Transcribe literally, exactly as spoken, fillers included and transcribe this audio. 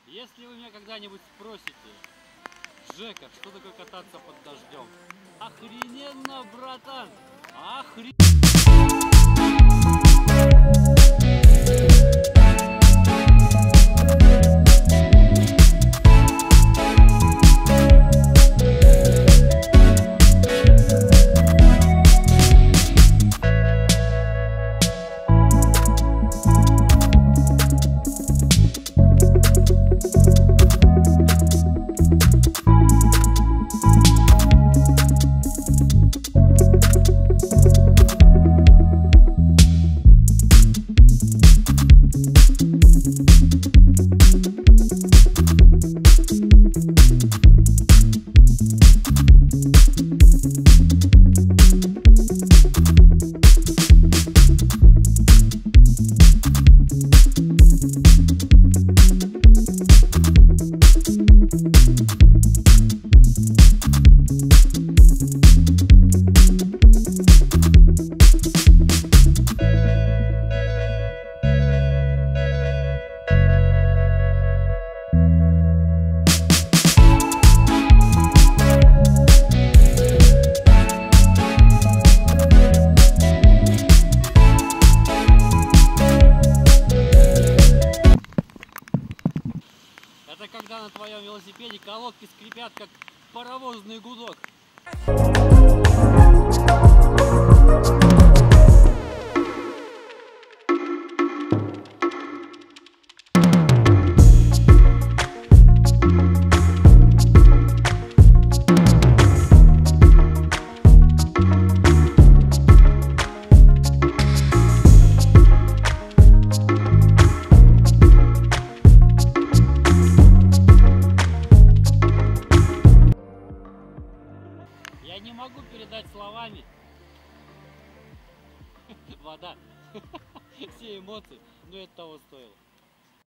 Если вы меня когда-нибудь спросите, Жека, что такое кататься под дождем? Охрененно, братан! Охрененно! Это когда на твоем велосипеде колодки скрипят, как паровозный гудок. Я не могу передать словами. Вода. Все эмоции, но это того стоило.